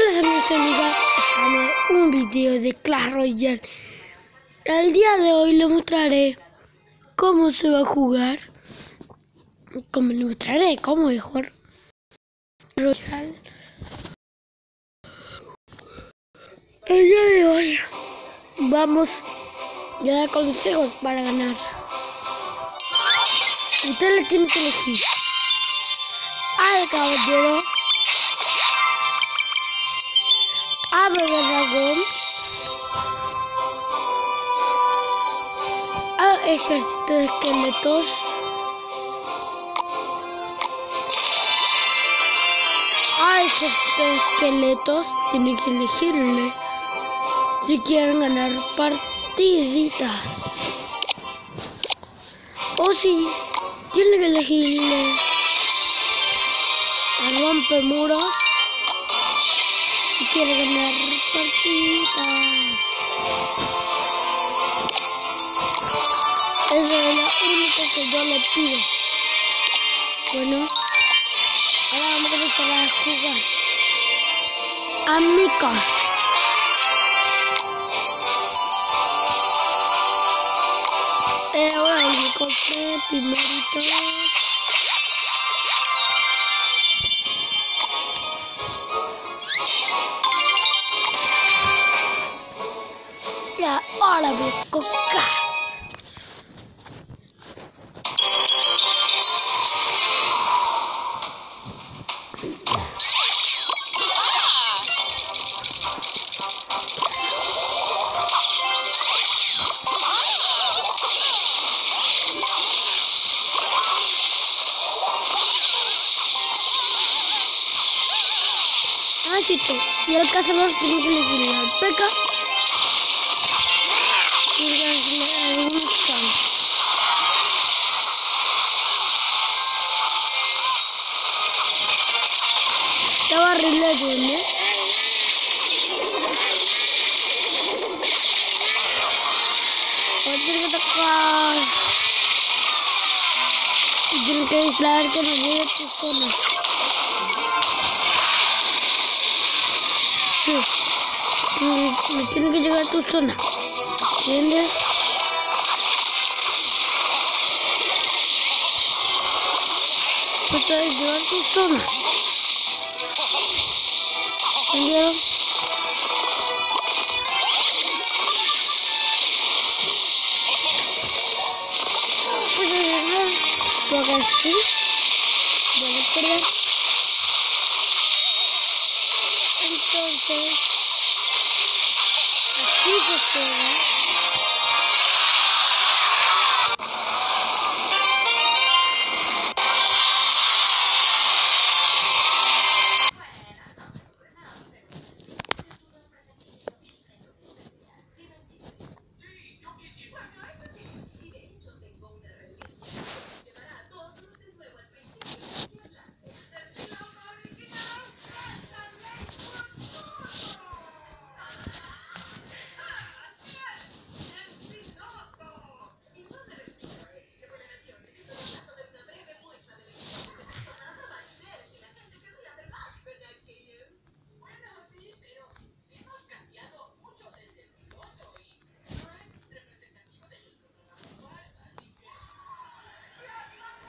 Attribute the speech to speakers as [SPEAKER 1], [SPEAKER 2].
[SPEAKER 1] Hola amigos y amigas, estamos en un video de Clash Royale. El día de hoy les mostraré cómo se va a jugar, cómo es jugar Royale. El día de hoy vamos a dar consejos para ganar. Usted le tiene que elegir al caballero, a bebé dragón, a ejército de esqueletos, tienen que elegirle si quieren ganar partiditas, o si tienen que elegirle a rompemuros si quieren ganar partiditas. Eso es lo único que yo le pido. Bueno, ahora vamos a empezar a jugar. Amigos, ahora me compré primerito. Y ahora voy a cocar. Y el cazador tiene que elegir al P.E.K.K.A. y elegirle algún campo. Estaba horrible, ¿no? Ahora tiene que atacar. Y tiene que disparar que no llegue a tu zona. Me tiene que llegar a tu zona, ¿entiendes? Me tiene que llegar a tu zona, ¿entendieron? Pues porque sí, voy a perder. Entonces